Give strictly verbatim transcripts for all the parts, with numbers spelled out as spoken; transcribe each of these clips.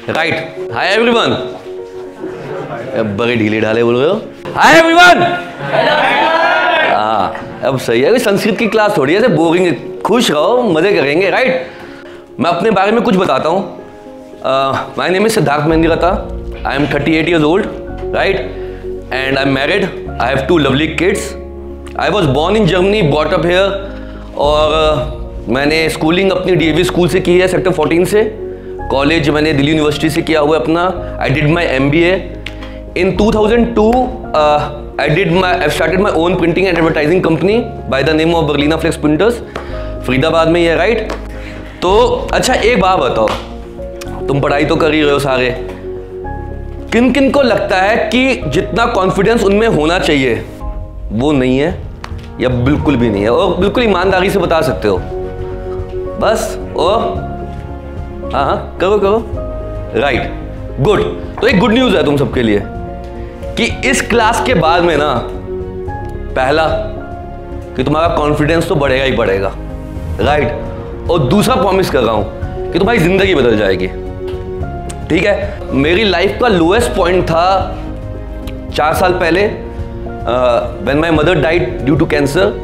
Right. Hi everyone. बड़े ढीले ढाले बोल रहे हो। Hi everyone. हाँ अब सही है। संस्कृत की क्लास थोड़ी है बोरिंग, खुश रहो, मजे करेंगे। राइट। मैं अपने बारे में कुछ बताता हूँ। My name is Siddharth Mehndiratta. I am thirty eight years old. Right. And I am married. I have two lovely kids. I was born in Germany, bought up here. और uh, मैंने स्कूलिंग अपनी डीएवी स्कूल से की है, sector fourteen से। College मैंने Delhi university से किया हुआ अपना। I did my M B A in two thousand two. I did my I started my own printing and advertising company by the name of Berlina flex printers, Faridabad में ये। Right. तो अच्छा एक बात बताओ, तुम पढ़ाई तो कर ही रहे हो सारे, किन किन को लगता है कि जितना कॉन्फिडेंस उनमें होना चाहिए वो नहीं है, या बिल्कुल भी नहीं है? और बिल्कुल ईमानदारी से बता सकते हो बस। और हाँ हाँ करो करो। Right, good. तो एक गुड न्यूज़ है तुम सबके लिए कि इस क्लास के बाद में ना, पहला कि तुम्हारा कॉन्फिडेंस तो बढ़ेगा ही बढ़ेगा। राइट। और दूसरा प्रॉमिस कर रहा हूं कि तुम्हारी जिंदगी बदल जाएगी। ठीक है। मेरी लाइफ का लोएस्ट पॉइंट था चार साल पहले, when my mother died due to cancer.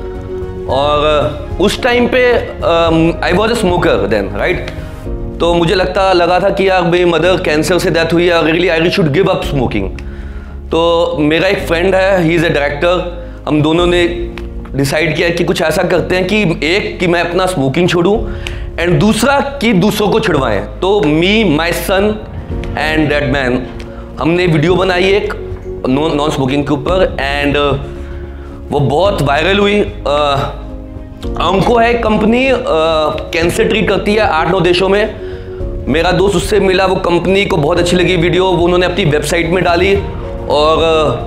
और uh, उस टाइम पे I was a smoker then. Right. तो मुझे लगता लगा था कि यार मेरी मदर कैंसर से डेथ हुई है, really I should give up smoking. तो मेरा एक फ्रेंड है, ही इज़ अ डायरेक्टर। हम दोनों ने डिसाइड किया कि कुछ ऐसा करते हैं कि एक कि मैं अपना स्मोकिंग छोड़ूं एंड दूसरा कि दूसरों को छुड़वाएं। तो me, my son and that man, हमने वीडियो बनाई एक नॉन स्मोकिंग के ऊपर एंड वो बहुत वायरल हुई। हमको है कंपनी कैंसर ट्रीट करती है आठ नौ देशों में। मेरा दोस्त उससे मिला, वो कंपनी को बहुत अच्छी लगी वीडियो, वो उन्होंने अपनी वेबसाइट में डाली और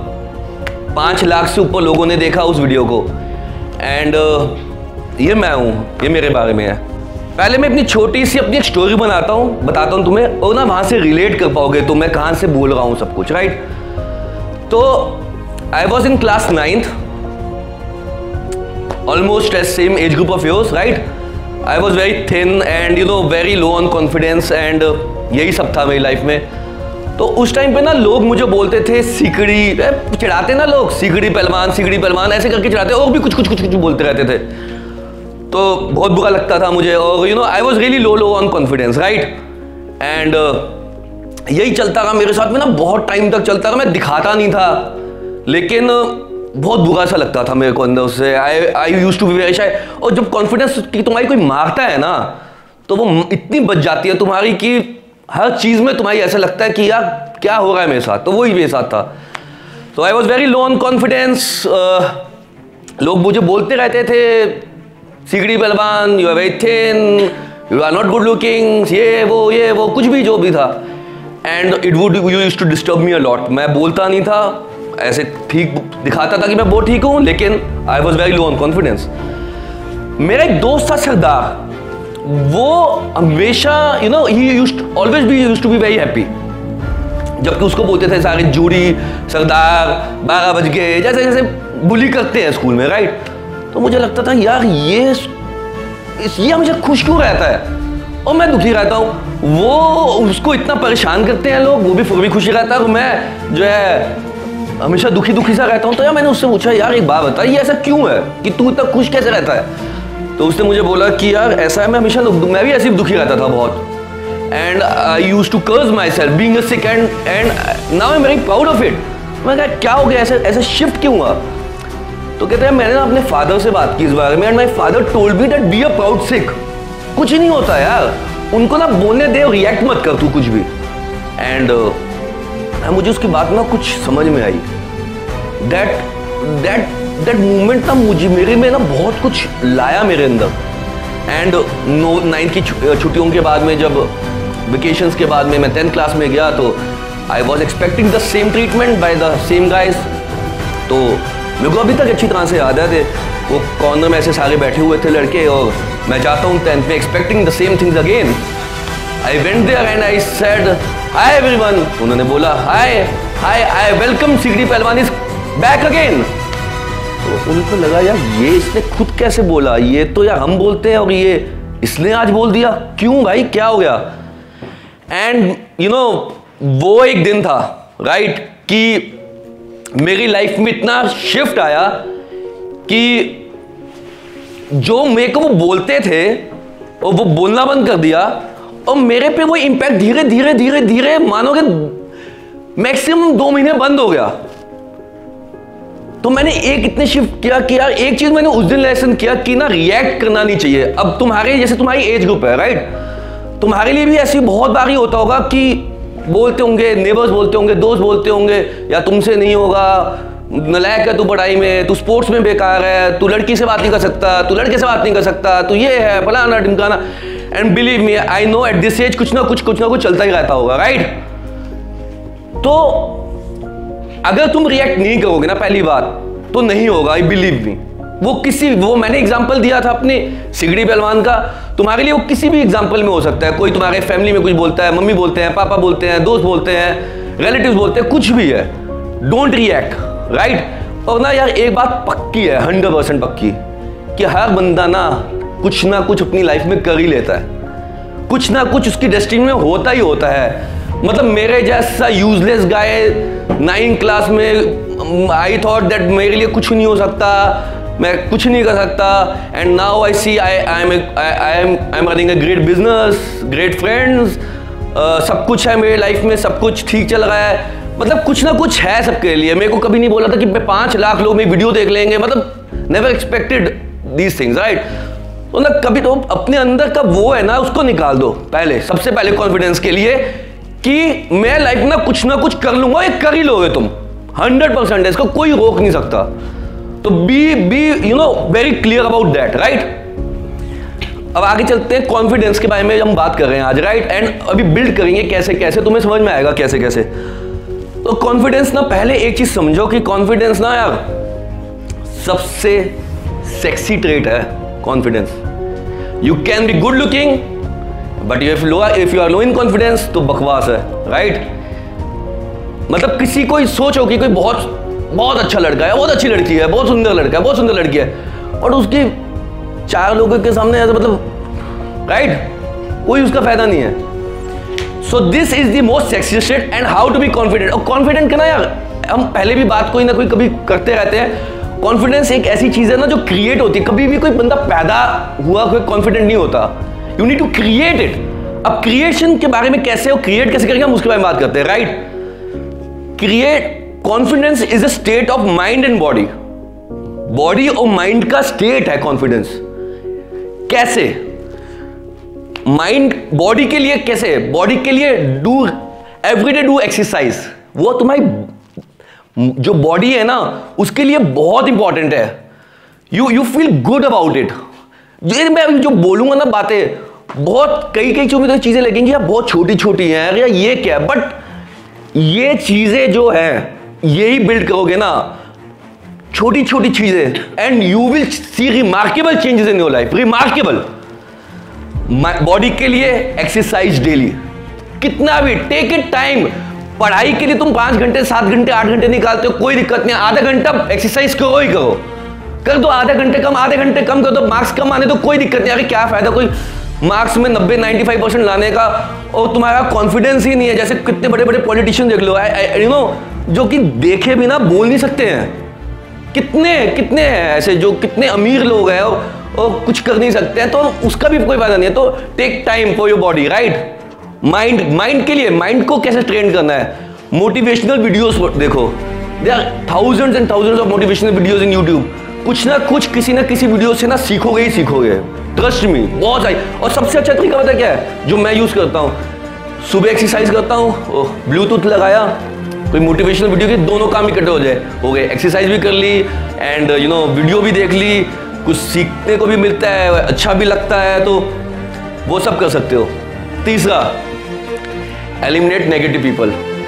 पाँच लाख से ऊपर लोगों ने देखा उस वीडियो को। एंड ये मैं हूँ, ये मेरे बारे में है। पहले मैं अपनी छोटी सी अपनी एक स्टोरी बनाता हूँ, बताता हूँ तुम्हें, और ना वहाँ से रिलेट कर पाओगे तो मैं कहाँ से बोल रहा हूँ सब कुछ। राइट। तो I was in class ninth, almost as same age group of yours. Right. I was very thin and you know very low on confidence एंड यही सब था मेरी लाइफ में। तो उस टाइम पे ना लोग मुझे बोलते थे सिकड़ी, चिढ़ाते ना लोग, सिकड़ी पहलवान, सिकड़ी पहलवान ऐसे करके चिढ़ाते, और भी कुछ कुछ कुछ कुछ बोलते रहते थे। तो बहुत बुरा लगता था मुझे। और you know I was really low low on confidence. Right. And यही चलता रहा मेरे साथ में ना, बहुत टाइम तक चलता रहा। मैं दिखाता नहीं था लेकिन बहुत बुरा सा लगता था मेरे को अंदर से। I I used to be very shy. और जब कॉन्फिडेंस की तुम्हारी कोई मारता है ना, तो वो इतनी बच जाती है तुम्हारी कि हर चीज़ में तुम्हारी ऐसा लगता है कि यार क्या हो रहा है मेरे साथ। तो वही मेरे साथ था। तो I was very low on confidence. लोग मुझे बोलते रहते थे सिगड़ी पहलवान, you are very thin, you are not good looking, ये वो ये वो कुछ भी जो भी था। And it would you used to disturb me a lot. मैं बोलता नहीं था, ऐसे ठीक दिखाता था कि मैं बहुत ठीक हूँ, लेकिन I was very low on confidence. मेरा एक दोस्त था सरदार, वो हमेशा you know he used always be used to be very happy. जबकि उसको बोलते थे सारे जूड़ी, सरदार, बारह बज गए, जैसे जैसे बुली करते हैं स्कूल में। राइट। तो मुझे लगता था यार ये ये हमेशा खुश क्यों रहता है और मैं दुखी रहता हूँ। वो उसको इतना परेशान करते हैं लोग, वो भी फिर भी खुशी रहता है, और मैं जो है हमेशा दुखी दुखी सा रहता हूँ। तो यार मैंने उससे पूछा, यार एक बात बता, ये ऐसा क्यों है कि तू इतना खुश कैसे रहता है? तो उसने मुझे बोला कि यार ऐसा है, मैं हमेशा मैं भी ऐसे ही दुखी रहता था बहुत। And I used to curse myself being a Sikh and and now I am very proud of it. मैं कहा क्या हो गया, ऐसे ऐसे शिफ्ट क्यों हुआ? तो कहते हैं मैंने ना अपने फादर से बात की इस बारे में, and my father told me that be a proud Sikh. कुछ ही नहीं होता यार, उनको ना बोलने दे, रिएक्ट मत कर तू कुछ भी। एंड uh, मुझे उसकी बात ना कुछ समझ में आई। दैट दैट दैट मूवमेंट ना मुझे मेरे में ना बहुत कुछ लाया मेरे अंदर। एंड नो नाइन्थ की छुट्टियों के बाद में, जब वेकेशंस के बाद में मैं टेंथ क्लास में गया, तो I was expecting the same treatment by the same guys. तो मेरे को अभी तक अच्छी तरह से याद है, थे वो कॉर्नर में ऐसे सारे बैठे हुए थे लड़के, और मैं जाता हूँ टेंथ में expecting the same things again. I went there and I said hi everyone. उन्होंने बोला हाय हाय आई वेलकम सिगड़ी पहलवान इज बैक अगेन। तो उनको लगा यार ये इसने खुद कैसे बोला, ये तो यार हम बोलते हैं और ये इसने आज बोल दिया, क्यों भाई क्या हो गया? एंड यू नो वो एक दिन था राइट right, कि मेरी लाइफ में इतना शिफ्ट आया कि जो मेरे को वो बोलते थे और वो बोलना बंद कर दिया, और मेरे पे वो इम्पैक्ट धीरे धीरे धीरे धीरे मानोगे मैक्सिमम दो महीने बंद हो गया। तो मैंने एक इतने शिफ्ट किया कि यार एक चीज मैंने उस दिन लेसन किया कि ना रिएक्ट करना नहीं चाहिए। अब तुम्हारे जैसे तुम्हारी एज ग्रुप है राइट, तुम्हारे लिए भी ऐसी बहुत बार ही होता होगा कि बोलते होंगे, नेबर्स बोलते होंगे, दोस्त बोलते होंगे, या तुमसे नहीं होगा, नलायक है तू पढ़ाई में, तू स्पोर्ट्स में बेकार है, तू लड़की से बात नहीं कर सकता, तू लड़के से बात नहीं कर सकता, तू ये है फलाना ढिमकाना। And believe me I know at this age कुछ ना कुछ कुछ ना कुछ चलता ही रहता होगा राइट। तो अगर तुम रिएक्ट नहीं करोगे ना पहली बात तो नहीं होगा, आई बिलीव मी। वो किसी वो मैंने एग्जांपल दिया था अपने सिगड़ी पहलवान का, तुम्हारे लिए वो किसी भी एग्जांपल में हो सकता है। कोई तुम्हारे फैमिली में कुछ बोलता है, मम्मी बोलते हैं, पापा बोलते हैं, दोस्त बोलते हैं, रिलेटिव्स बोलते हैं, कुछ भी है, डोंट रिएक्ट राइट। और ना यार एक बात पक्की है, हंड्रेड परसेंट पक्की, कि हर बंदा ना कुछ ना कुछ अपनी लाइफ में कर ही लेता है, कुछ ना कुछ उसकी डेस्टिनी में होता ही होता है। मतलब मेरे जैसा यूजलेस गाय नाइन क्लास में आई थॉट दैट मेरे लिए कुछ नहीं हो सकता, मैं कुछ नहीं कर सकता, and now I see I I am I am I am running a great business, great friends, सब कुछ है मेरी लाइफ में, सब कुछ ठीक चल रहा है। मतलब कुछ ना कुछ है सबके लिए। मेरे को कभी नहीं बोला था कि मैं पांच लाख लोग मेरी वीडियो देख लेंगे, मतलब never expected these things right. तो ना कभी तो अपने अंदर का वो है ना उसको निकाल दो पहले, सबसे पहले कॉन्फिडेंस के लिए कि मैं लाइफ में ना कुछ ना कुछ कर लूंगा, ये कर ही लोगे तुम हंड्रेड परसेंट है, इसको कोई रोक नहीं सकता। तो be be you know very clear about that right. अब आगे चलते हैं, कॉन्फिडेंस के बारे में हम बात कर रहे हैं आज राइट, एंड अभी बिल्ड करेंगे कैसे कैसे, तुम्हें समझ में आएगा कैसे कैसे। तो कॉन्फिडेंस ना पहले एक चीज समझो कि कॉन्फिडेंस ना यार सबसे सेक्सी ट्रेट है confidence. You can be good looking but if low if you are low in confidence तो बकवास है राइट। मतलब किसी को सोचो कि कोई बहुत बहुत अच्छा लड़का है, बहुत अच्छी लड़की है, बहुत सुंदर लड़का है, बहुत सुंदर लड़की है, और उसकी चार लोगों के सामने ऐसा मतलब राइट कोई उसका फायदा नहीं है। So this is the most sexy state and how to be confident. और कॉन्फिडेंट करना यार हम पहले भी बात कोई ना कोई कभी करते रहते हैं। कॉन्फिडेंस एक ऐसी चीज है ना जो क्रिएट होती है, कभी भी कोई बंदा पैदा हुआ कोई कॉन्फिडेंट नहीं होता, you need to create it. अब क्रिएशन के बारे में कैसे हो, क्रिएट कैसे करेंगे हम उसके बारे में बात करते हैं right. Create confidence is a state of mind and body, body और माइंड का स्टेट है कॉन्फिडेंस। कैसे माइंड बॉडी के लिए, कैसे बॉडी के लिए डू एवरीडे डू एक्सरसाइज, वो तुम्हारी जो बॉडी है ना उसके लिए बहुत इंपॉर्टेंट है। You you feel good about it. मैं जो बोलूंगा ना बातें बहुत कई कई चीजों में चीजें लगेंगी यार बहुत छोटी छोटी हैं या ये क्या है, बट ये चीजें जो है यही बिल्ड करोगे ना छोटी छोटी चीजें, and you will see remarkable changes in your life. Remarkable. Body के लिए एक्सरसाइज डेली, कितना भी टेक इट टाइम। पढ़ाई के लिए तुम पांच घंटे सात घंटे आठ घंटे निकालते हो, कोई दिक्कत नहीं, आधा घंटा एक्सरसाइज करो ही करो, कर दो आधे घंटे कम, आधे घंटे कम कर दो, मार्क्स कम आने तो कोई दिक्कत नहीं। अरे क्या फायदा कोई मार्क्स में नब्बे नाइन्टी फाइव परसेंट लाने का और तुम्हारा कॉन्फिडेंस ही नहीं है। जैसे कितने बड़े बड़े पॉलिटिशियन देख लो यू नो जो कि देखे बिना बोल नहीं सकते हैं, कितने कितने हैं ऐसे जो कितने अमीर लोग हैं और, और कुछ कर नहीं सकते हैं, तो उसका भी कोई फायदा नहीं है। तो take time for your body right. Mind mind के लिए माइंड को कैसे ट्रेन करना है, मोटिवेशनल वीडियोस देखो, there are thousands and thousands of motivational videos in YouTube. कुछ ना कुछ किसी ना किसी वीडियो से ना सीखोगे ही सीखोगे, ट्रस्ट मी बहुत आई। और सबसे अच्छा तरीका पता क्या है जो मैं यूज करता हूँ, सुबह एक्सरसाइज करता हूँ, ब्लूटूथ लगाया, कोई मोटिवेशनल वीडियो के दोनों काम इकट्ठे हो जाए हो गए, एक्सरसाइज भी कर ली एंड यू नो वीडियो भी देख ली, कुछ सीखने को भी मिलता है, अच्छा भी लगता है, तो वो सब कर सकते हो। तीसरा, एलिमिनेट नेगेटिव पीपल।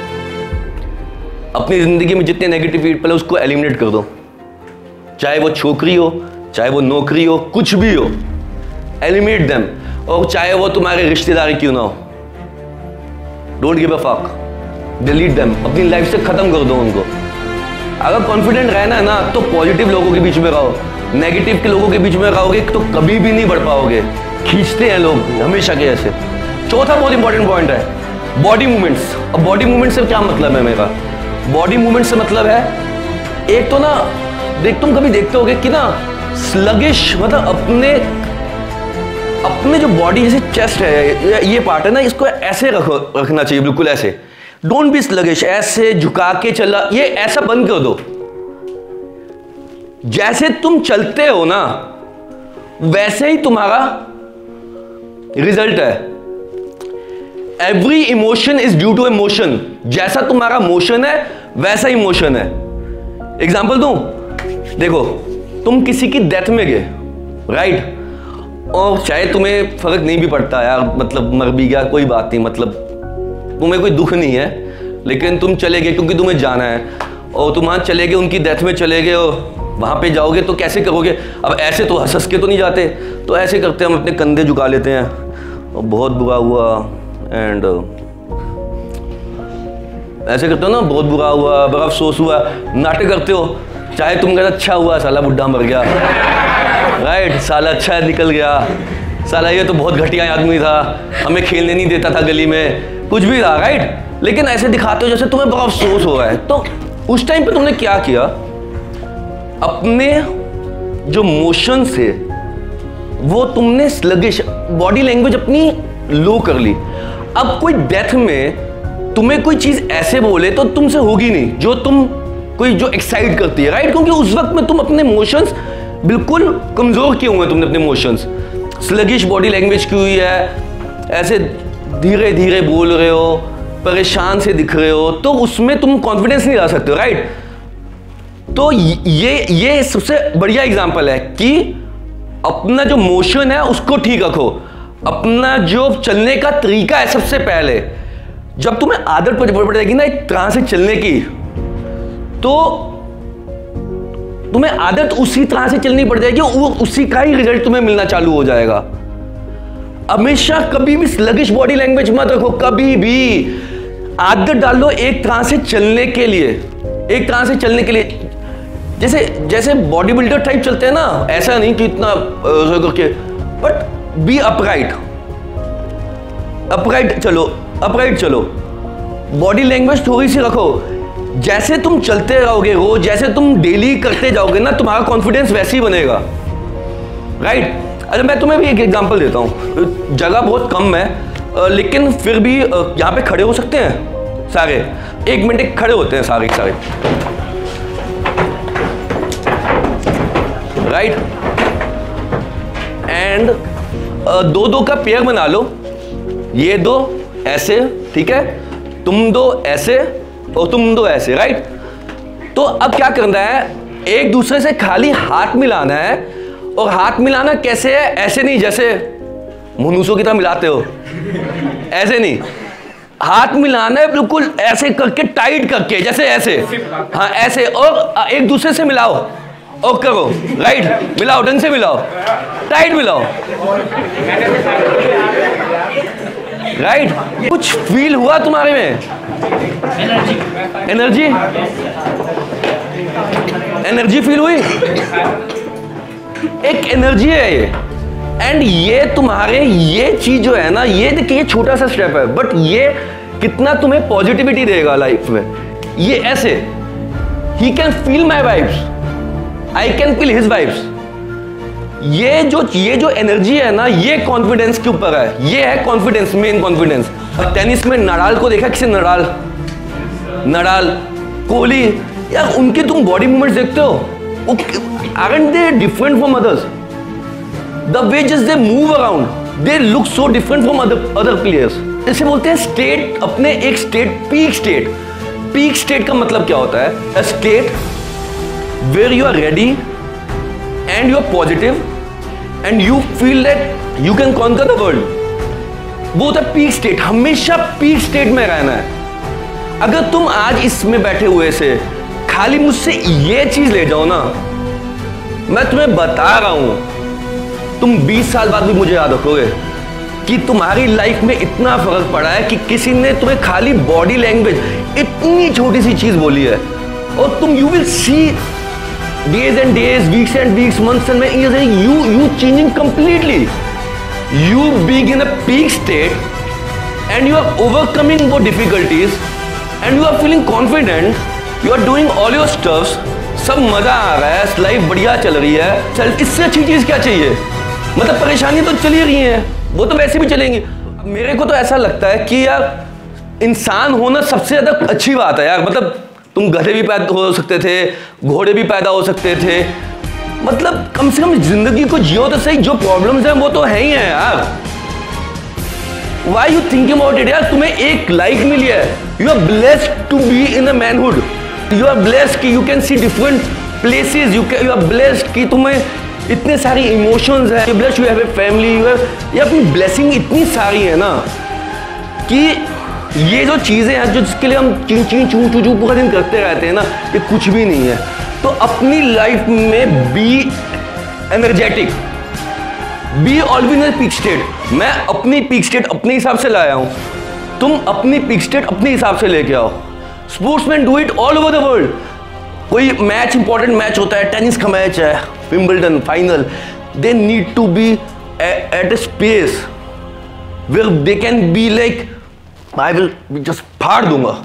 अपनी जिंदगी में जितने नेगेटिव पीपल है उसको एलिमिनेट कर दो, चाहे वो छोकरी हो, चाहे वो नौकरी हो, कुछ भी हो, एलिमिनेट देम। और चाहे वो तुम्हारे रिश्तेदार क्यों ना हो, don't give a fuck, delete them, अपनी लाइफ से खत्म कर दो उनको। अगर कॉन्फिडेंट रहना है ना तो पॉजिटिव लोगों के बीच में रहो, नेगेटिव के लोगों के बीच में रहोगे तो कभी भी नहीं बढ़ पाओगे, खींचते हैं लोग हमेशा के ऐसे। चौथा बहुत इंपॉर्टेंट पॉइंट है, बॉडी मूवमेंट्स। अब बॉडी मूवमेंट से क्या मतलब है मेरा? बॉडी मूवमेंट से मतलब है, एक तो ना देख, तुम कभी देखते होगे कि ना स्लगिश, मतलब अपने अपने जो बॉडी जैसे चेस्ट है, ये पार्ट है ना, इसको ऐसे रखो, रखना चाहिए बिल्कुल ऐसे। डोंट बी स्लगिश, ऐसे झुका के चला, ये ऐसा बंद कर दो। जैसे तुम चलते हो ना वैसे ही तुम्हारा रिजल्ट है। Every emotion is due to emotion. जैसा तुम्हारा मोशन है वैसा ही मोशन है। एग्जाम्पल दूं, देखो तुम किसी की डेथ में गए, राइट, और चाहे तुम्हें फर्क नहीं भी पड़ता यार, मतलब मर भी गया कोई बात नहीं, मतलब तुम्हें कोई दुख नहीं है, लेकिन तुम चले गए क्योंकि तुम्हें जाना है, और तुम वहां चले गए, उनकी डेथ में चले गए, और वहां पे जाओगे तो कैसे करोगे? अब ऐसे तो हंस हंस के तो नहीं जाते, तो ऐसे करते हम अपने कंधे झुका लेते हैं, और बहुत बुरा हुआ, एंड ऐसे करते हो ना, बहुत बुरा हुआ, बड़ा अफसोस हुआ, नाटक करते हो। चाहे तुम कहते अच्छा हुआ, साला बुढ़ा मर गया, राइट, साला अच्छा निकल गया, साला ये तो बहुत घटिया आदमी था, हमें खेलने नहीं देता था गली में, कुछ भी था, राइट, लेकिन ऐसे दिखाते हो जैसे तुम्हें बड़ा अफसोस हो रहा है। तो उस टाइम पे तुमने क्या किया? अपने जो मोशन से वो तुमने स्लगिश, बॉडी लैंग्वेज अपनी लो कर ली। अब कोई डेथ में तुम्हें कोई चीज ऐसे बोले तो तुमसे होगी नहीं जो तुम कोई जो एक्साइट करती है, राइट, क्योंकि उस वक्त में तुम अपने मोशंस बिल्कुल कमजोर किए हुए, तुमने अपने मोशंस, स्लगिश बॉडी लैंग्वेज की हुई है, ऐसे धीरे धीरे बोल रहे हो, परेशान से दिख रहे हो, तो उसमें तुम कॉन्फिडेंस नहीं ला सकते हो, राइट। तो ये ये सबसे बढ़िया एग्जांपल है कि अपना जो मोशन है उसको ठीक रखो, अपना जो चलने का तरीका है, सबसे पहले जब तुम्हें आदत पड़ जाएगी ना एक तरह से चलने की, तो तुम्हें आदत उसी तरह से चलनी पड़ जाएगी, वो उसी का ही रिजल्ट तुम्हें मिलना चालू हो जाएगा। हमेशा कभी भी स्लगिश बॉडी लैंग्वेज मत रखो, कभी भी आदत डाल लो एक तरह से चलने के लिए, एक तरह से चलने के लिए, जैसे जैसे बॉडी बिल्डर टाइप चलते हैं ना, ऐसा नहीं कि इतना करके, बट बी अपराइट, अपराइट चलो, अपराइट चलो, बॉडी लैंग्वेज थोड़ी सी रखो। जैसे तुम चलते रहोगे रोज, जैसे तुम डेली करते जाओगे ना, तुम्हारा कॉन्फिडेंस वैसे ही बनेगा, राइट। अरे मैं तुम्हें भी एक एग्जांपल देता हूँ, जगह बहुत कम है, लेकिन फिर भी यहाँ पे खड़े हो सकते हैं सारे, एक मिनट एक खड़े होते हैं सारे सारे, राइट, एंड दो दो का पेयर बना लो, ये दो ऐसे, ठीक है, तुम दो ऐसे और तुम दो ऐसे, राइट। तो अब क्या करना है, एक दूसरे से खाली हाथ मिलाना है, और हाथ मिलाना कैसे है? ऐसे नहीं जैसे मनुष्यों की तरह मिलाते हो, ऐसे नहीं, हाथ मिलाना है बिल्कुल ऐसे करके, टाइट करके, जैसे ऐसे, हाँ ऐसे, और एक दूसरे से मिलाओ और करो, राइट, मिलाओ, ढंग से मिलाओ, टाइट मिलाओ, राइट। कुछ फील हुआ तुम्हारे में? एनर्जी, एनर्जी फील हुई? एक एनर्जी है ये, एंड ये तुम्हारे, ये चीज जो है ना, ये देखिए छोटा सा स्टेप है, बट ये कितना तुम्हें पॉजिटिविटी देगा लाइफ में। ये ऐसे, he can feel my vibes, I can feel his vibes. ये जो ये जो एनर्जी है ना, ये कॉन्फिडेंस के ऊपर है, ये है कॉन्फिडेंस, मेन कॉन्फिडेंस। अब टेनिस में नडाल को देखा किसी? नडाल, नडाल, कोहली, यार उनके तुम बॉडी मूवमेंट्स देखते हो, aren't they different from others? The way just they move around, they look so different from other other players. इसे बोलते हैं स्टेट, अपने एक state, peak state. Peak state का मतलब क्या होता है? A state where you are ready and you are positive and you feel that you can conquer the world. वो होता है पीक स्टेट। हमेशा पीक स्टेट में रहना है। अगर तुम आज इसमें बैठे हुए से खाली मुझसे ये चीज ले जाओ ना, मैं तुम्हें बता रहा हूं, तुम बीस साल बाद भी मुझे याद रखोगे कि तुम्हारी लाइफ में इतना फर्क पड़ा है कि किसी ने तुम्हें खाली बॉडी लैंग्वेज, इतनी छोटी सी चीज बोली है, और तुम you will see days and days, weeks and weeks, months and years, you you changing completely. You being in a peak state and you are overcoming वो difficulties and you are feeling confident, you are doing all your stuffs, सब मजा आ रहा है, life बढ़िया चल रही है, चल इससे अच्छी चीज क्या चाहिए? मतलब परेशानी तो चली रही है, वो तो वैसे भी चलेंगी। मेरे को तो ऐसा लगता है कि यार इंसान होना सबसे ज्यादा अच्छी बात है यार। मतलब तुम गधे भी पैदा हो सकते थे, घोड़े भी पैदा हो सकते थे, मतलब कम से कम जिंदगी को जियो तो सही। जो प्रॉब्लम्स हैं वो तो है ही है यार। Why you thinking about it यार? तुम्हें एक लाइफ मिली है, you are blessed to be in a manhood, you are blessed कि you can see different places, you can, you are blessed कि तुम्हें इतने सारी इमोशंस हैं, you are blessed you have a family, you have, ये अपनी blessing इतनी सारी है ना कि ये जो चीज़ें हैं जो जिसके लिए हम ची ची चू चू चू पूरा दिन करते रहते हैं ना, ये कुछ भी नहीं है। तो अपनी लाइफ में be energetic, be always in peak state. मैं अपनी पीक स्टेट अपने हिसाब से लाया हूं, तुम अपनी पीक स्टेट अपने हिसाब से लेके आओ। Sportsman do it all over the world. कोई मैच इंपॉर्टेंट मैच होता है, टेनिस का मैच है, Wimbledon final, they need to be at a space where they can be like I will just फाड़ दूंगा,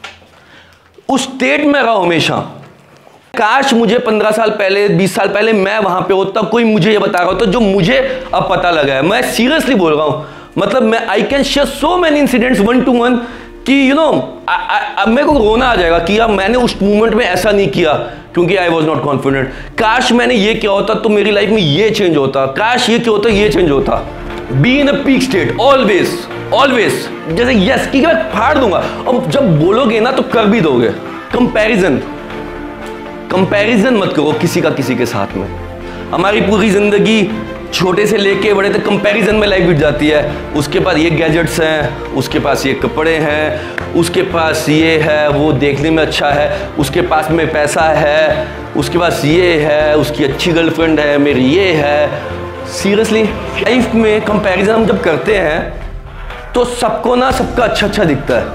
उस स्टेट में रहो हमेशा। काश मुझे पंद्रह साल पहले, बीस साल पहले मैं वहां पे होता, कोई मुझे ये बता रहा होता जो मुझे अब पता लगा है। मैं सीरियसली बोल रहा हूं, मतलब मैं I can share so many incidents one to one कि यू नो अब मेरे को रोना आ जाएगा कि यार मैंने उस मोमेंट में ऐसा नहीं किया क्योंकि आई वॉज नॉट कॉन्फिडेंट। काश मैंने ये किया होता तो मेरी लाइफ में ये चेंज होता, काश ये क्या होता ये चेंज होता। Be in a peak state always always, जैसे यस कि मैं फाड़ दूंगा, और जब बोलोगे ना तो कर भी दोगे। कंपैरिजन कंपैरिजन मत करो किसी का किसी के साथ में। हमारी पूरी जिंदगी छोटे से लेके बड़े तक कंपैरिजन में लाइफ बीत जाती है। उसके पास ये गैजेट्स हैं, उसके पास ये कपड़े हैं, उसके पास ये है, वो देखने में अच्छा है, उसके पास में पैसा है, उसके पास ये है, उसकी अच्छी गर्लफ्रेंड है, मेरी ये है। सीरियसली लाइफ में कंपैरिजन हम जब करते हैं तो सबको ना सबका अच्छा अच्छा दिखता है।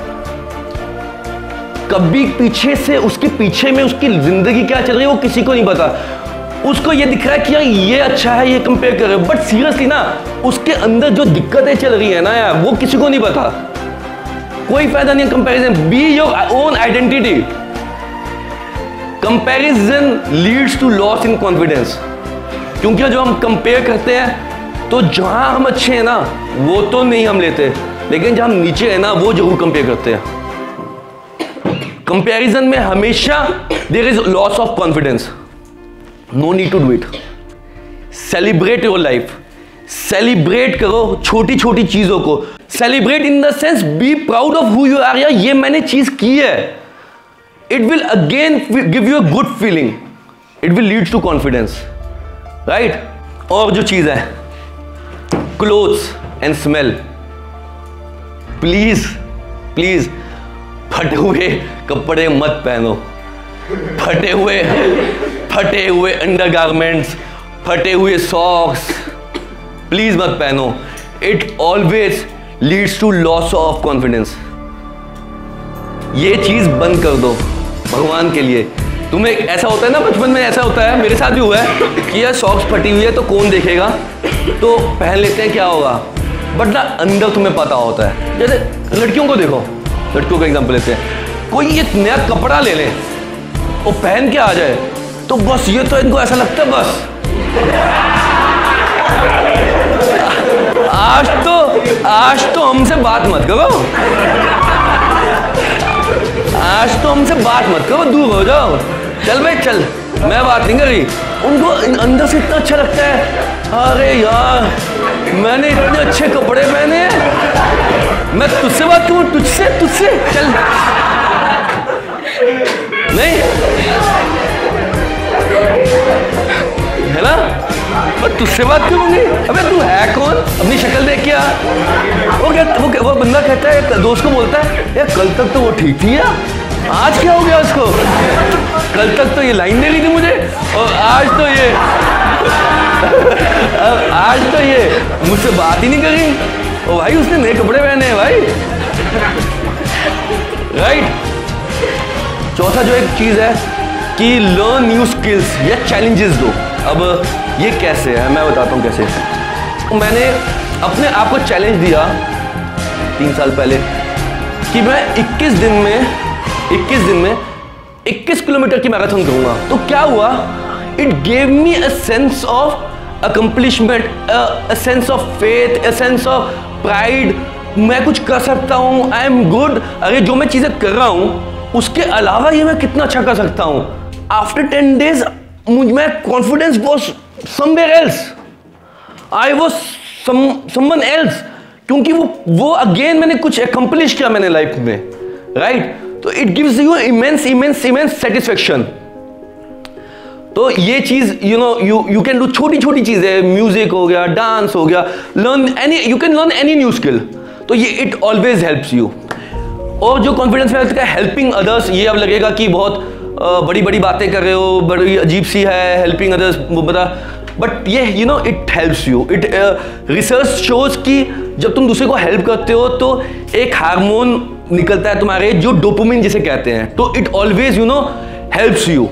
कभी पीछे से उसके पीछे में उसकी जिंदगी क्या चल रही है वो किसी को नहीं पता। उसको ये दिख रहा है कि यार ये अच्छा है, ये कंपेयर कर रहे हो, बट सीरियसली ना उसके अंदर जो दिक्कतें चल रही है ना यार वो किसी को नहीं पता। कोई फायदा नहीं है comparison. Be your own identity. Comparison leads to loss in confidence, क्योंकि जो हम कंपेयर करते हैं तो जहां हम अच्छे हैं ना वो तो नहीं हम लेते, लेकिन जहां हम नीचे हैं ना वो जरूर कंपेयर करते हैं। कंपैरिजन में हमेशा there is loss of confidence. No need to do it. Celebrate your life, celebrate करो छोटी छोटी चीजों को। Celebrate in the sense be proud of who you are. यार ये मैंने चीज की है, it will again give you a good feeling, it will lead to confidence, right. और जो चीज है clothes and smell, please please फटे हुए कपड़े मत पहनो। फटे हुए फटे हुए अंडरगारमेंट्स, फटे हुए सॉक्स प्लीज मत पहनो। It always leads to loss of confidence. ये चीज बंद कर दो भगवान के लिए। तुम्हें ऐसा होता है ना, बचपन में ऐसा होता है, मेरे साथ भी हुआ है कि यार सॉक्स फटी हुई है तो कौन देखेगा, तो पहन लेते हैं, क्या होगा। बट ना अंदर तुम्हें पता होता है। जैसे लड़कियों को देखो, लड़कियों का एग्जांपल लेते हैं, कोई ये नया कपड़ा ले ले और पहन के आ जाए तो बस ये तो इनको ऐसा लगता है बस आज तो आज तो हमसे बात मत करो, आज तो हमसे बात मत करो, दूर हो जाओ, चल भाई चल, मैं बात नहीं कर रही। उनको अंदर से इतना अच्छा लगता है, अरे यार मैंने इतने अच्छे कपड़े पहने हैं, मैं तुझसे बात करूं, तुझसे तुझसे चल नहीं है ना, मैं तुझसे बात करूंगी। अबे तू है कौन, अपनी शक्ल देख क्या। वो क्या वो, वो बंदा कहता है, दोस्त को बोलता है यार कल तक तो वो ठीक थी यार, आज क्या हो गया उसको, कल तक तो ये लाइन दे रही थी मुझे और आज तो ये आज तो ये मुझसे बात ही नहीं करी। ओ भाई उसने नए कपड़े पहने हैं भाई, राइट। चौथा जो एक चीज है कि लर्न न्यू स्किल्स या चैलेंजेस दो। अब ये कैसे है मैं बताता हूँ कैसे। तो मैंने अपने आप को चैलेंज दिया तीन साल पहले कि मैं इक्कीस दिन में इक्कीस दिन में इक्कीस किलोमीटर की मैराथन करूंगा। तो क्या हुआ, it gave me a sense of accomplishment, a sense of faith, a sense of pride. मैं कुछ कर सकता हूं, आई एम गुड। अरे जो मैं चीजें कर रहा हूं उसके अलावा ये मैं कितना अच्छा कर सकता हूं। आफ्टर टेन डेज मुझ में confidence was somewhere else, I was someone else, क्योंकि वो वो अगेन मैंने कुछ अकम्पलिश किया मैंने लाइफ में, राइट। तो it gives you immense immense immense satisfaction. तो ये चीज you know you you can do छोटी छोटी चीजें, म्यूजिक हो गया, डांस हो गया, learn any, you can learn any new skill. तो ये इट ऑलवेज हेल्प्स यू। और जो कॉन्फिडेंस में हेल्पिंग अदर्स, ये अब लगेगा कि बहुत बड़ी बड़ी बातें कर रहे हो, बड़ी अजीब सी है हेल्पिंग अदर्स, वो बता, बट ये you know it helps you. It research shows कि जब तुम दूसरे को हेल्प करते हो तो एक हार्मोन निकलता है तुम्हारे जो डोपामिन जिसे कहते हैं। तो it always you know helps you,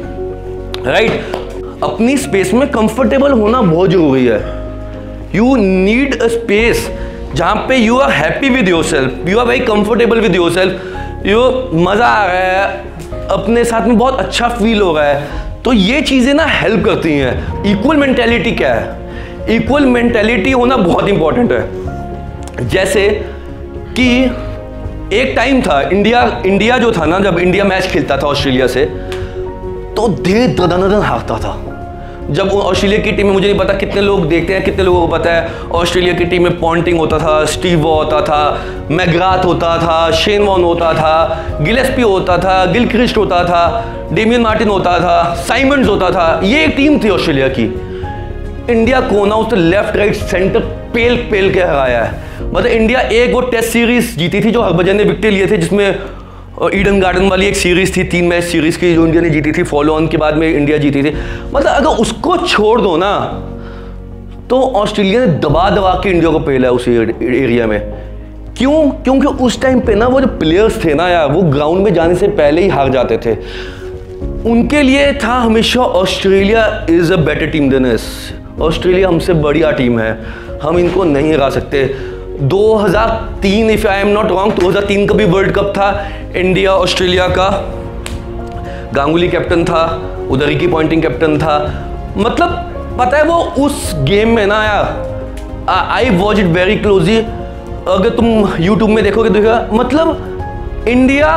right. अपनी स्पेस में कंफर्टेबल होना बहुत जरूरी है। यू नीड अ स्पेस जहां पे you are happy with your self, you are very comfortable with your self, you मजा आ रहा है, अपने साथ में बहुत अच्छा फील हो रहा है। तो ये चीजें ना हेल्प करती हैं। इक्वल मेंटेलिटी क्या है? इक्वल मेंटेलिटी होना बहुत इंपॉर्टेंट है। जैसे कि एक टाइम था, इंडिया इंडिया जो था ना, जब इंडिया मैच खेलता था ऑस्ट्रेलिया से, तो धीरे ददन हारता था। जब ऑस्ट्रेलिया की टीम में, मुझे नहीं पता कितने लोग देखते हैं, कितने लोगों को पता है, ऑस्ट्रेलिया की टीम में पॉन्टिंग होता था, स्टीव वॉ होता था, मैग्राथ होता था, शेन वॉन होता था, गिलेस्पी होता था, गिलक्रिस्ट होता था, डेमियन मार्टिन होता था, साइमंड्स होता था। ये एक टीम थी ऑस्ट्रेलिया की। इंडिया को ना उसने लेफ्ट राइट सेंटर पेल पेल के हराया है। मतलब इंडिया एक वो टेस्ट सीरीज जीती थी जो हरभजन ने विकेट लिए थे, जिसमें ईडन गार्डन वाली एक सीरीज थी, तीन मैच सीरीज की, जो इंडिया ने जीती थी, फॉलो ऑन के बाद में इंडिया जीती थी। मतलब अगर उसको छोड़ दो ना तो ऑस्ट्रेलिया ने दबा दबा के इंडिया को पहला है उस एरिया में। क्यों? क्योंकि उस टाइम पे ना वो जो प्लेयर्स थे ना यार, वो ग्राउंड में जाने से पहले ही हार जाते थे। उनके लिए था हमेशा Australia is a better team than us, Australia हमसे बढ़िया टीम है, हम इनको नहीं हरा सकते। दो हज़ार तीन if I am not wrong, दो हज़ार तीन का भी वर्ल्ड कप था इंडिया ऑस्ट्रेलिया का, गांगुली कैप्टन था, उधर ही की पॉइंटिंग कैप्टन था। मतलब पता है वो उस गेम में ना यार, I watch it very closely. अगर तुम यूट्यूब में देखोगे देखा, मतलब इंडिया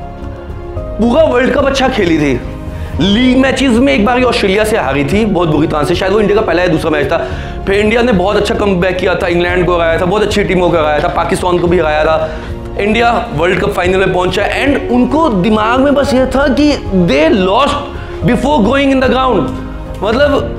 पूरा वर्ल्ड कप अच्छा खेली थी। लीग मैचेस में एक बार ऑस्ट्रेलिया से हारी थी बहुत बुरी तरह से, शायद वो इंडिया का पहला या दूसरा मैच था। फिर इंडिया ने बहुत अच्छा कमबैक किया था, इंग्लैंड को हराया था, बहुत अच्छी टीमों को हराया था, पाकिस्तान को भी हराया था। इंडिया वर्ल्ड कप फाइनल में पहुंचा एंड उनको दिमाग में बस ये था कि they lost before going in the ground. मतलब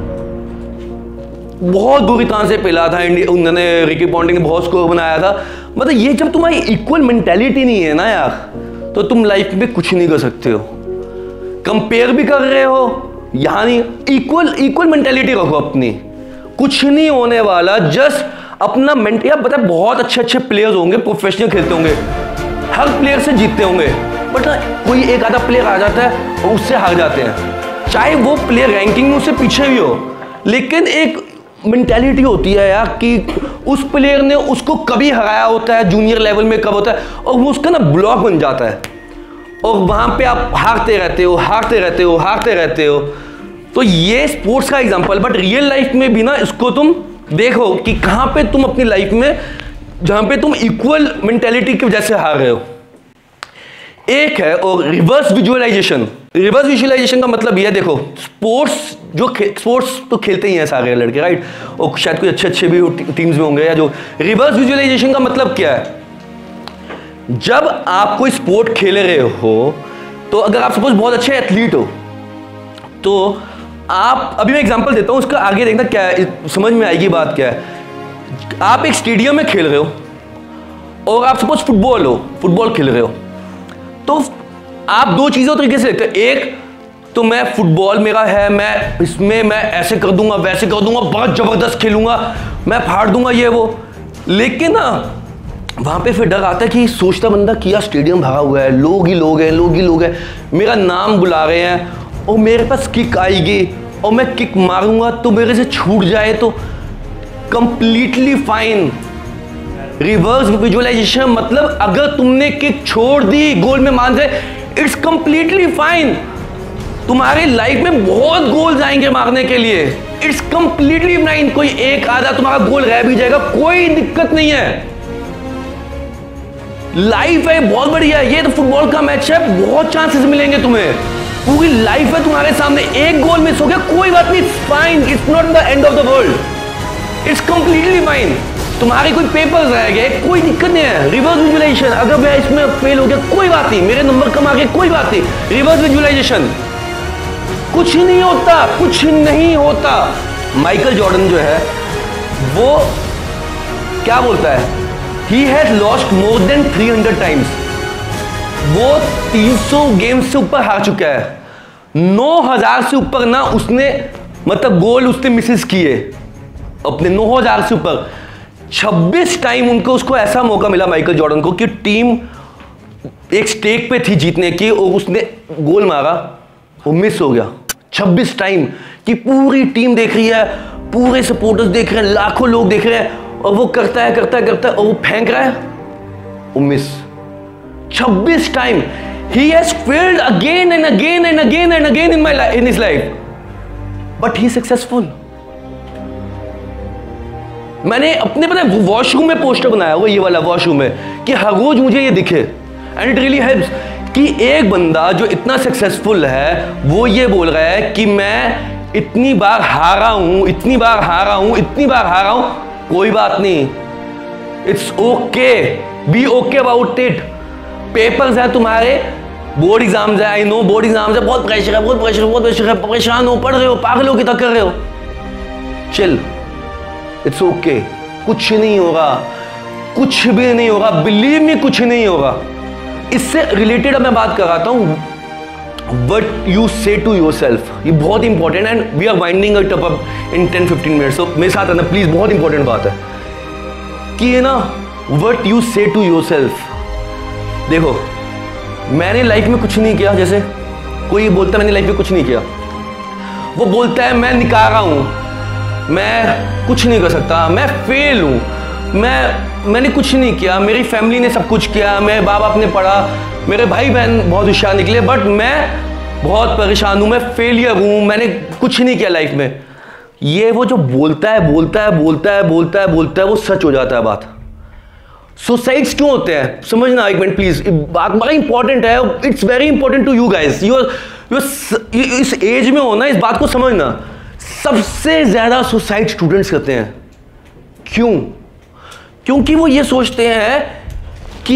बहुत बुरी तरह से पिला था इंडिया, उन्होंने रिकी पॉन्टिंग ने बहुत स्कोर बनाया था। मतलब ये जब तुम्हारी इक्वल मेंटेलिटी नहीं है ना यार, तो तुम लाइफ में कुछ नहीं कर सकते हो। कंपेयर भी कर रहे हो, यहां नहीं, इक्वल इक्वल मेंटेलिटी रखो अपनी, कुछ नहीं होने वाला। जस्ट अपना मेंट, यार पता है बहुत अच्छे अच्छे प्लेयर्स होंगे, प्रोफेशनल खेलते होंगे, हर प्लेयर से जीतते होंगे, बट कोई एक आधा प्लेयर आ जाता है और उससे हार जाते हैं, चाहे वो प्लेयर रैंकिंग में उससे पीछे भी हो। लेकिन एक मेंटालिटी होती है यार कि उस प्लेयर ने उसको कभी हराया होता है, जूनियर लेवल में कब होता है, और वो उसका ना ब्लॉक बन जाता है और वहां पे आप हारते रहते हो हारते रहते हो हारते रहते हो। तो ये स्पोर्ट्स का एग्जांपल, बट रियल लाइफ में भी ना इसको तुम देखो कि कहां पे तुम अपनी लाइफ में, जहां पे तुम इक्वल मेंटालिटी की वजह से हार रहे हो। एक है और रिवर्स विजुअलाइजेशन। रिवर्स विजुअलाइजेशन का मतलब यह, देखो स्पोर्ट्स जो स्पोर्ट्स तो खेलते ही हैं सारे लड़के, राइट, और शायद कोई अच्छे अच्छे भी टीम्स में होंगे। या जो रिवर्स विजुअलाइजेशन का मतलब क्या है, जब आप कोई स्पोर्ट खेल रहे हो, तो अगर आप सपोज बहुत अच्छे एथलीट हो, तो आप, अभी मैं एग्जांपल देता हूं, उसका आगे देखना क्या है, समझ में आएगी बात क्या है। आप एक स्टेडियम में खेल रहे हो और आप सपोज फुटबॉल हो, फुटबॉल खेल रहे हो, तो आप दो चीज़ों तरीके से देखते हैं। एक तो मैं फुटबॉल मेरा है, मैं इसमें मैं ऐसे कर दूंगा वैसे कर दूंगा, बहुत ज़बरदस्त खेलूंगा, मैं फाड़ दूंगा ये वो। लेकिन ना वहाँ पे फिर डर आता है कि सोचता बंदा कि यार स्टेडियम भरा हुआ है, लोग ही लोग हैं लोग ही लोग हैं, मेरा नाम बुला रहे हैं और मेरे पास किक आएगी और मैं किक मारूंगा तो मेरे से छूट जाए तो कंप्लीटली फाइन, रिवर्स विजुअलाइजेशन मतलब अगर तुमने किक छोड़ दी गोल में मान से, इट्स कंप्लीटली फाइन। तुम्हारी लाइफ में बहुत गोल्स आएंगे मारने के लिए, इट्स कंप्लीटली फाइन। कोई एक आधा तुम्हारा गोल रह भी जाएगा, कोई दिक्कत नहीं है। लाइफ है बहुत बढ़िया है, ये तो फुटबॉल का मैच है, बहुत चांसेस मिलेंगे तुम्हें, पूरी लाइफ है तुम्हारे सामने। एक गोल मिस हो गया कोई बात नहीं, fine, it's not the end of the world, it's completely fine. तुम्हारे कोई पेपर्स रह गए कोई दिक्कत नहीं है। रिवर्स विजुअलाइजेशन, अगर मैं इसमें फेल हो गया कोई बात नहीं, मेरे नंबर कम आ गए कोई बात नहीं। रिवर्स विजुअलाइजेशन, कुछ नहीं होता, कुछ नहीं होता। माइकल जॉर्डन जो है वो क्या बोलता है, he has lost more than three hundred times. वो तीन सौ गेम्स से ऊपर हार चुका है, नौ हज़ार से ऊपर ना उसने मतलब गोल उसने मिसेस किए अपने, नौ हज़ार से ऊपर। छब्बीस टाइम उनको उसको ऐसा मौका मिला माइकल जॉर्डन को कि टीम एक स्टेक पे थी जीतने की और उसने गोल मारा, वो मिस हो गया। छब्बीस टाइम कि पूरी टीम देख रही है, पूरे सपोर्टर्स देख रहे हैं, लाखों लोग देख रहे हैं, और वो करता है करता है करता है और वो फेंक रहा है, वो मिस। छब्बीस time he has failed again and again and again and again in my in his life, but he successful. मैंने अपने पता है वॉशरूम में पोस्टर बनाया हुआ, ये वाला वॉशरूम में, कि हर रोज मुझे ये दिखे, एंड इट रियली हेल्प्स कि एक बंदा जो इतना सक्सेसफुल है वो ये बोल रहा है कि मैं इतनी बार हारा हूं, इतनी बार हारा हूं, इतनी बार हारा हूं, कोई बात नहीं, it's okay, be okay about it. Papers है तुम्हारे, बोर्ड एग्जाम्स है, आई नो बोर्ड एग्जाम्स है, बहुत प्रेशर है, बहुत प्रेशर बहुत प्रेशर है, परेशान हो, पढ़ रहे हो, पागलों की तरह कर रहे हो, चिल, इट्स ओके, कुछ नहीं होगा, कुछ भी नहीं होगा, बिलीव मी कुछ नहीं होगा। इससे रिलेटेड मैं बात कर रहा हूं, what you say to your self, ये बहुत important, and we are winding it up in ten fifteen minutes. तो मेरे साथ आना प्लीज, बहुत इंपॉर्टेंट बात है कि ये ना what you say to your self. देखो मैंने लाइफ में कुछ नहीं किया, जैसे कोई बोलता है मैंने लाइफ में कुछ नहीं किया, वो बोलता है मैं निकारा हूं, मैं कुछ नहीं कर सकता, मैं फेल हूं, मैं मैंने कुछ नहीं किया, मेरी फैमिली ने सब कुछ किया, मेरे माँ बाप ने पढ़ा, मेरे भाई बहन बहुत होशियार निकले, बट मैं बहुत परेशान हूं, मैं फेलियर हूं, मैंने कुछ नहीं किया लाइफ में। ये वो जो बोलता है बोलता है बोलता है बोलता है बोलता है वो सच हो जाता है बात। सुसाइड्स क्यों होते हैं समझना एक मिनट प्लीज, बात बड़ा इंपॉर्टेंट है, it's very important to you guys, you इस एज में हो ना, इस बात को समझना। सबसे ज्यादा सुसाइड स्टूडेंट्स करते हैं, क्यों? क्योंकि वो ये सोचते हैं कि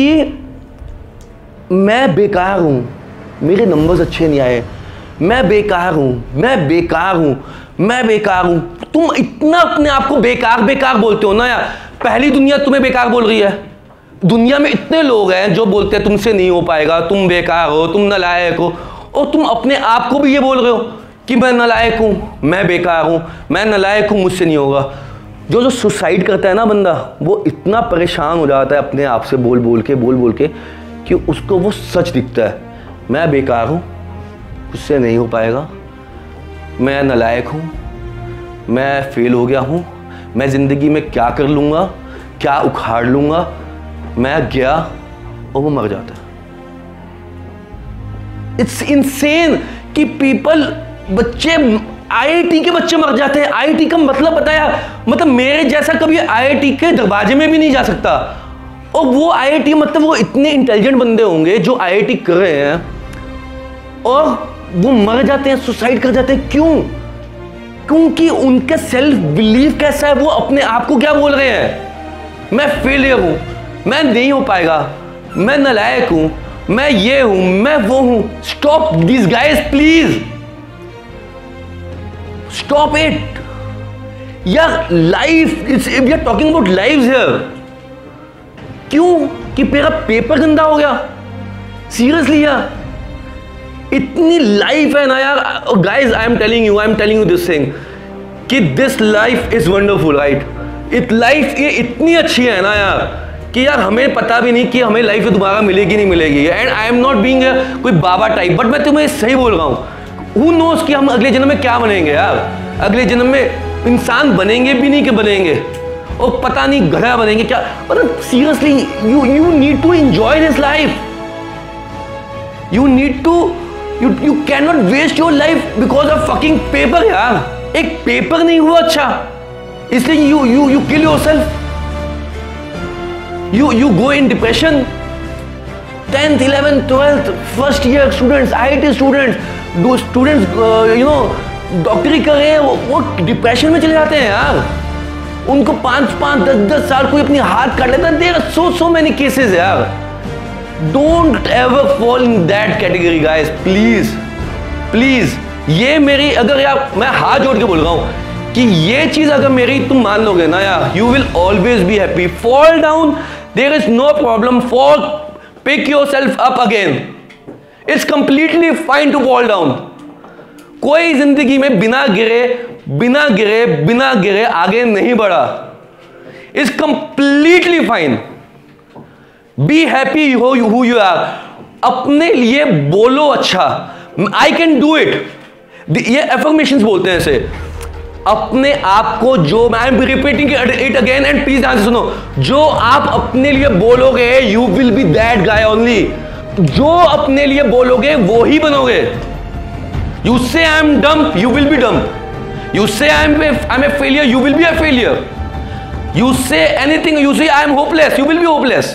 मैं बेकार हूं, मेरे नंबर्स अच्छे नहीं आए, मैं बेकार हूं, मैं बेकार हूं, मैं बेकार हूं। तुम इतना अपने आप को बेकार बेकार बोलते हो ना यार, पहली दुनिया तुम्हें बेकार बोल रही है। दुनिया में इतने लोग हैं जो बोलते हैं तुमसे नहीं हो पाएगा, तुम बेकार हो, तुम नालायक हो, और तुम अपने आप को भी ये बोल रहे हो कि मैं नालायक हूं, मैं बेकार हूं, मैं नालायक हूं, मुझसे नहीं होगा। जो जो सुसाइड करता है ना बंदा, वो इतना परेशान हो जाता है अपने आप से बोल बोल के बोल बोल के कि उसको वो सच दिखता है, मैं बेकार हूँ, मुझसे नहीं हो पाएगा, मैं नालायक हूँ, मैं फेल हो गया हूँ, मैं ज़िंदगी में क्या कर लूँगा, क्या उखाड़ लूँगा, मैं गया, और वो मर जाता है। इट्स इनसेन कि पीपल, बच्चे, आईआईटी के बच्चे मर जाते हैं। आईआईटी का मतलब बताया, मतलब मेरे जैसा कभी आईआईटी के दरवाजे में भी नहीं जा सकता, और वो आईआईटी मतलब वो इतने इंटेलिजेंट बंदे होंगे जो आईआईटी कर रहे हैं, और वो मर जाते हैं, सुसाइड कर जाते हैं। क्यों? क्योंकि उनका सेल्फ बिलीफ कैसा है, वो अपने आप को क्या बोल रहे हैं, मैं फेलियर हूं, मैं नहीं हो पाएगा, मैं नालायक हूं, मैं ये हूं, मैं वो हूं। Stop this guys please, stop it यार। Life, it's we are talking about lives here. क्यों? कि मेरा पेपर गंदा हो गया? सीरियसली यार, इतनी लाइफ है ना यार। Guys I am telling you, I am telling you this thing कि this life is wonderful, right? It life ये इतनी अच्छी है ना यार कि यार हमें पता भी नहीं कि हमें लाइफ दोबारा मिलेगी नहीं मिलेगी। And I am not being कोई बाबा टाइप, बट मैं तुम्हें सही बोल रहा हूँ। Who knows कि हम अगले जन्म में क्या बनेंगे यार, अगले जन्म में इंसान बनेंगे भी नहीं कि बनेंगे, और पता नहीं घड़ा बनेंगे क्या, मतलब seriously you you need to enjoy this life, you need to you you can not waste your life because of fucking paper यार। एक पेपर नहीं हुआ अच्छा इसलिए you you you kill yourself, you you go in depression. Tenth eleventh twelfth first year students, I I T students, students you know डॉक्टरी कर रहे हैं, वो, वो डिप्रेशन में चले जाते हैं यार। उनको पांच पांच दस दस साल कोई अपनी हाथ काट लेता है। There are so so many cases यार। Don't ever fall in that category guys, please please. ये मेरी, अगर यार मैं हाथ जोड़ के बोल रहा हूं कि ये चीज अगर मेरी तुम मान लोगे ना यार, you will always be happy. Fall down, there is no problem, fall, pick yourself up again. It's completely fine to fall down. कोई जिंदगी में बिना गिरे बिना गिरे बिना गिरे आगे नहीं बढ़ा। It's completely fine. Be happy हो हु यू आर। अपने लिए बोलो अच्छा, आई कैन डू इट। ये एफर्मेशंस बोलते हैं इसे। अपने आप को जो, I am repeating it again and please ध्यान से सुनो, जो आप अपने लिए बोलोगे you will be that guy only. जो अपने लिए बोलोगे वो ही बनोगे। You say I am dumb, you will be dumb. You say I am I am a failure, you will be a failure. You say anything, you say I am hopeless, you will be hopeless.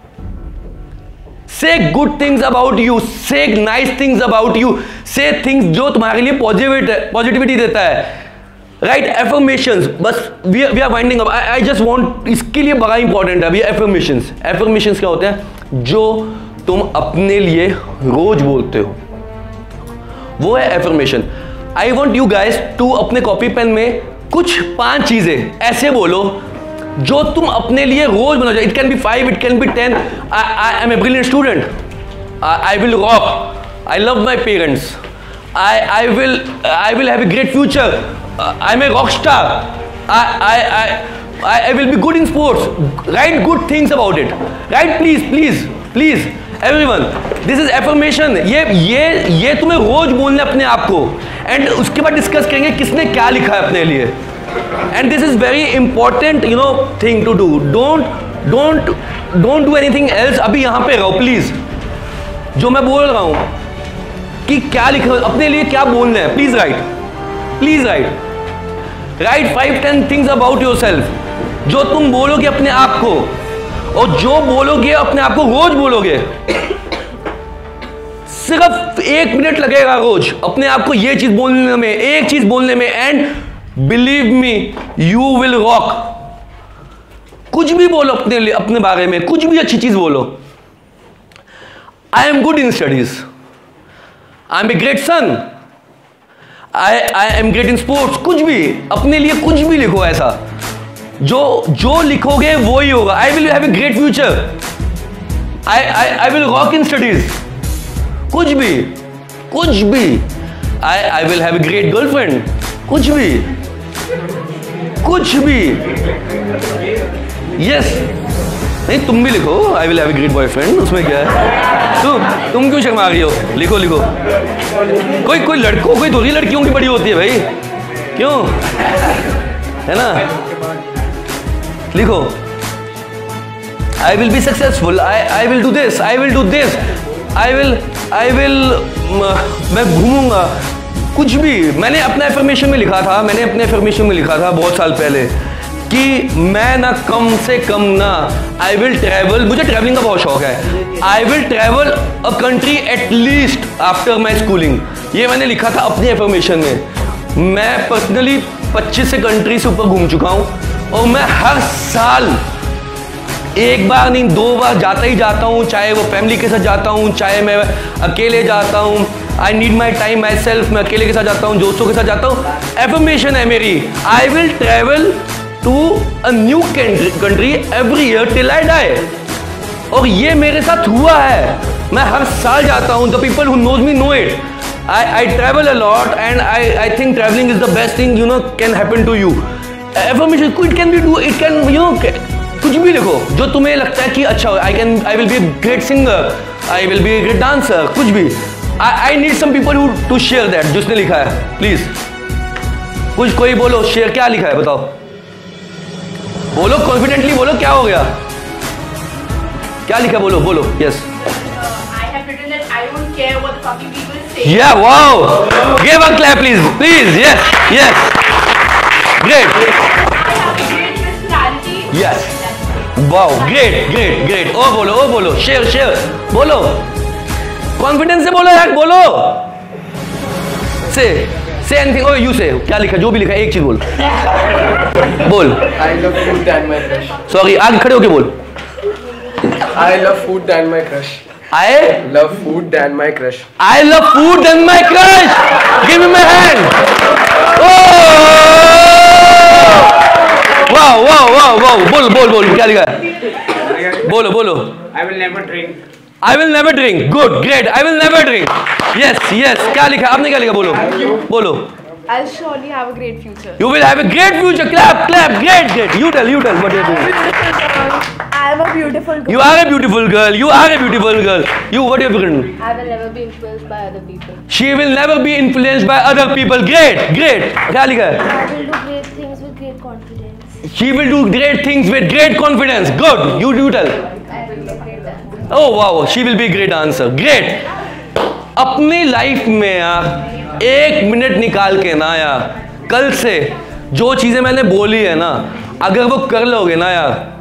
Say good things about you, say nice things about you, say things जो तुम्हारे लिए positivity देता है, right? Affirmations, बस we we are winding up. I just want, इसके लिए बड़ा important है अभी एफर्मेशंस। एफर्मेशंस क्या होते हैं? जो तुम अपने लिए रोज बोलते हो, वो है affirmation. I want you guys to अपने कॉपी पेन में कुछ पांच चीजें ऐसे बोलो जो तुम अपने लिए रोज बना जाए। It can be five, it can be ten. I am a brilliant student, I will rock, I love my parents, I I will I will have a great future, I am a rock star, I I I will be good in sports. Write good things about it, right? Please please please everyone, this is affirmation. ये ये ये तुम्हें रोज बोलना अपने आप को, and उसके बाद डिस्कस करेंगे किसने क्या लिखा है अपने लिए। And this is very important, you know, thing to do. Don't, don't, don't do anything else. अभी यहाँ पे रहो प्लीज। जो मैं बोल रहा हूँ कि क्या लिखना अपने लिए, क्या बोलना है, please write, please write, write five ten things about your self जो तुम बोलोगे अपने आप को, और जो बोलोगे अपने आप को रोज बोलोगे। सिर्फ एक मिनट लगेगा रोज अपने आप को ये चीज बोलने में, एक चीज बोलने में, and believe me you will rock. कुछ भी बोलो अपने लिए, अपने बारे में कुछ भी अच्छी चीज बोलो। I am good in studies, I am a great son, I I am great in sports. कुछ भी अपने लिए कुछ भी लिखो ऐसा, जो जो लिखोगे वो ही होगा। I will have a great future, I I I will rock in studies. कुछ भी कुछ भी I I will have a great girlfriend. कुछ भी कुछ भी यस yes. नहीं, तुम भी लिखो I will have a great boyfriend, उसमें क्या है? तुम तुम क्यों शर्मा रही हो? लिखो लिखो। कोई कोई लड़कों कोई दूसरी लड़कियों की बड़ी होती है भाई, क्यों? है ना? लिखो I will be successful, I I will do this, I will do this, I will I will मैं घूमूंगा। कुछ भी। मैंने अपना एफर्मेशन में लिखा था, मैंने अपने एफर्मेशन में लिखा था बहुत साल पहले कि मैं ना कम से कम ना आई विल ट्रैवल, मुझे ट्रैवलिंग का बहुत शौक है, I will travel a country at least after my schooling. ये मैंने लिखा था अपनी एफर्मेशन में। मैं पर्सनली पच्चीस से कंट्री से ऊपर घूम चुका हूँ, और मैं हर साल एक बार नहीं दो बार जाता ही जाता हूँ, चाहे वो फैमिली के साथ जाता हूँ, चाहे मैं अकेले जाता हूँ। I need my time my self, मैं अकेले के साथ जाता हूँ, दोस्तों के साथ जाता हूँ। एफर्मेशन है मेरी, I will travel to a new country every year till I die. और ये मेरे साथ हुआ है, मैं हर साल जाता हूँ। The people who knows me know it. I I travel a lot and I I think travelling is the best thing you know can happen to you. Affirmation it can be do, it can you know कुछ भी लिखो जो तुम्हें लगता है कि अच्छा, I can I will be great singer, I will be great dancer. कुछ भी। I need some people who to share that, जिसने लिखा है प्लीज। कुछ कोई बोलो, शेयर क्या लिखा है बताओ। बोलो कॉन्फिडेंटली बोलो, क्या हो गया? क्या लिखा? बोलो बोलो। Yes. Yeah, wow. Give a clap, please, please. Yes, yes. Great. I have a great personality. Yes. Wow, great, great, great. ओ बोलो, ओ बोलो, share, share. बोलो. Confidence से बोलो यार, बोलो. Say, say anything. Oh, you say. क्या लिखा? जो भी लिखा, एक चीज बोल. बोल. I love food and my crush. Sorry, आगे खड़े होके बोल. I love food and my crush. I Love food and my crush. I love food and my crush. Give me my hand. Oh! Wow, wow, wow, wow. बोल बोल बोल क्या लिखा है? बोलो बोलो. I will never drink. I will never drink. Good, great. I will never drink. Yes, yes. क्या लिखा? आपने क्या लिखा? बोलो बोलो. I'll surely have a great future. You will have a great future. Clap, clap. Great, great. You tell, you tell what you're doing. I am a beautiful girl. You are a beautiful girl. You are a beautiful girl. You, what are you doing? I will never be influenced by other people. She will never be influenced by other people. Great, great. क्या लिखा है? I will do great things with great confidence. She will do great things with great confidence. Good. You do tell. I will be a great dancer. Oh wow. She will be a great dancer. Great. अपनी life में यार एक minute निकाल के ना यार, कल से जो चीजें मैंने बोली है ना, अगर वो कर लोगे ना यार,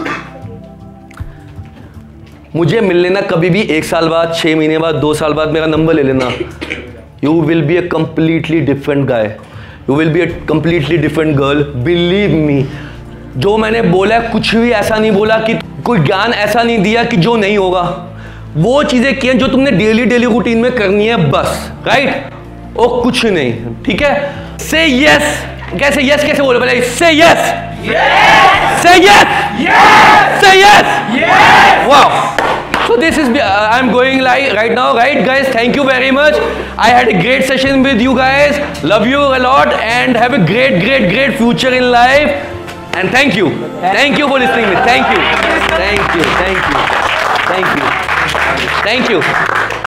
मुझे मिल लेना कभी भी, एक साल बाद, छह महीने बाद, दो साल बाद मेरा नंबर ले लेना. You will be a completely different guy. You will be a completely different girl. Believe me. जो मैंने बोला कुछ भी ऐसा नहीं बोला, कि कोई ज्ञान ऐसा नहीं दिया कि जो नहीं होगा. वो चीजें की हैं जो तुमने डेली डेली रूटीन में करनी है बस. राइट? ओ कुछ नहीं. ठीक है? से यस. कैसे यस कैसे बोलो पहले? से yes. Say yes. Yes. Say yes. Yes. Wow. So this is uh, I'm going live right now, right guys? Thank you very much. I had a great session with you guys. Love you a lot and have a great, great, great future in life. And thank you. Thank you for listening to me. Thank you. Thank you. Thank you. Thank you. Thank you.